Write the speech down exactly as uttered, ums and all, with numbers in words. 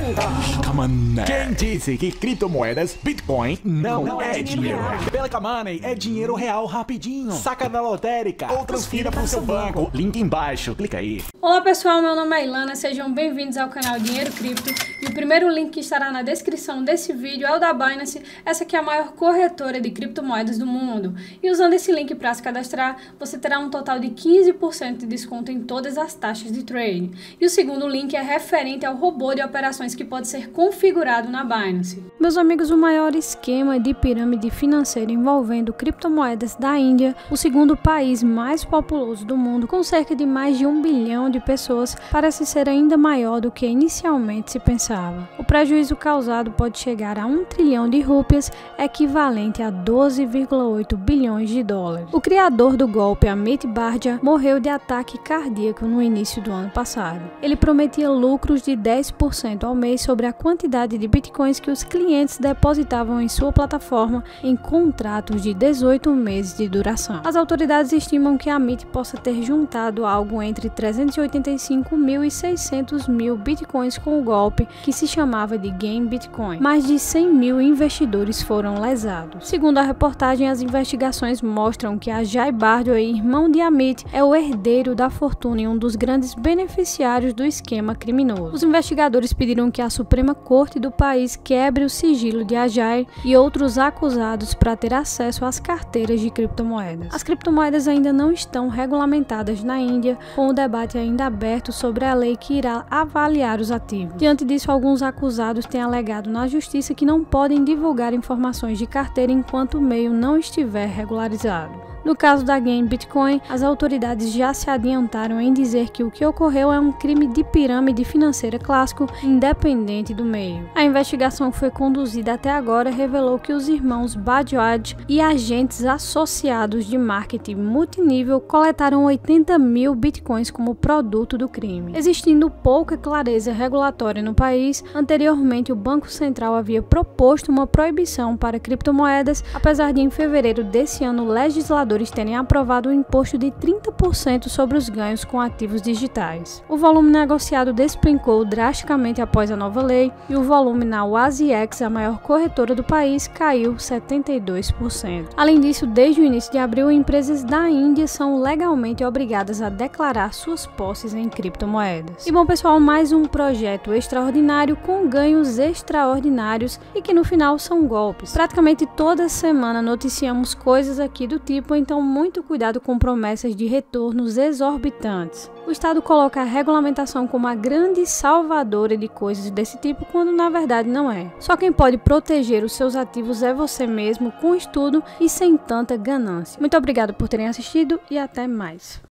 Calma, né? Quem disse que criptomoedas, Bitcoin, não, não é, é dinheiro? Pelica Money é dinheiro real rapidinho. Saca da lotérica ou transfira para o seu banco. Link embaixo, clica aí. Olá pessoal, meu nome é Ilana, sejam bem-vindos ao canal Dinheiro Cripto. E o primeiro link que estará na descrição desse vídeo é o da Binance, essa que é a maior corretora de criptomoedas do mundo. E usando esse link para se cadastrar, você terá um total de quinze por cento de desconto em todas as taxas de trade. E o segundo link é referente ao robô de operações que pode ser configurado na Binance. Meus amigos, o maior esquema de pirâmide financeira envolvendo criptomoedas da Índia, o segundo país mais populoso do mundo, com cerca de mais de um bilhão de pessoas, parece ser ainda maior do que inicialmente se pensava. O prejuízo causado pode chegar a um trilhão de rúpias, equivalente a doze vírgula oito bilhões de dólares. O criador do golpe, Amit Bhartia, morreu de ataque cardíaco no início do ano passado. Ele prometia lucros de dez por cento ao mês sobre a quantidade de bitcoins que os clientes depositavam em sua plataforma em contratos de dezoito meses de duração. As autoridades estimam que Amit possa ter juntado algo entre trezentos e oitenta e cinco mil e seiscentos mil bitcoins com o golpe, que se chamava de Game Bitcoin. Mais de cem mil investidores foram lesados. Segundo a reportagem, as investigações mostram que Ajay Bhartia, irmão de Amit, é o herdeiro da fortuna e um dos grandes beneficiários do esquema criminoso. Os investigadores pediram que a Suprema Corte do país quebre o sigilo de Ajay e outros acusados para ter acesso às carteiras de criptomoedas. As criptomoedas ainda não estão regulamentadas na Índia, com o debate ainda aberto sobre a lei que irá avaliar os ativos. Diante disso, alguns acusados têm alegado na justiça que não podem divulgar informações de carteira enquanto o meio não estiver regularizado. No caso da Game Bitcoin, as autoridades já se adiantaram em dizer que o que ocorreu é um crime de pirâmide financeira clássico, independente do meio. A investigação que foi conduzida até agora revelou que os irmãos Bajaj e agentes associados de marketing multinível coletaram oitenta mil bitcoins como produto do crime. Existindo pouca clareza regulatória no país, anteriormente o Banco Central havia proposto uma proibição para criptomoedas, apesar de em fevereiro desse ano o legislador terem aprovado um imposto de trinta por cento sobre os ganhos com ativos digitais. O volume negociado despencou drasticamente após a nova lei e o volume na WazX, a maior corretora do país, caiu setenta e dois por cento. Além disso, desde o início de abril, empresas da Índia são legalmente obrigadas a declarar suas posses em criptomoedas. E bom pessoal, mais um projeto extraordinário com ganhos extraordinários e que no final são golpes. Praticamente toda semana noticiamos coisas aqui do tipo, então muito cuidado com promessas de retornos exorbitantes. O Estado coloca a regulamentação como a grande salvadora de coisas desse tipo, quando na verdade não é. Só quem pode proteger os seus ativos é você mesmo, com estudo e sem tanta ganância. Muito obrigado por terem assistido e até mais.